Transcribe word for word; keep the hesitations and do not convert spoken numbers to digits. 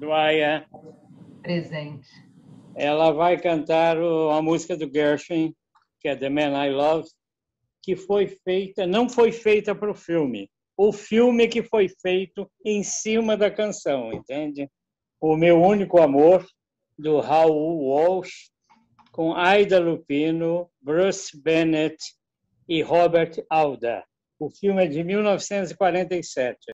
Dwyer. Presente. Ela vai cantar o- a música do Gershwin, que é The Man I Love, que foi feita, não foi feita para o filme. O filme que foi feito em cima da canção, entende? O Meu Único Amor, do Raul Walsh, com Aida Lupino, Bruce Bennett e Robert Alda. O filme é de mil novecentos e quarenta e sete.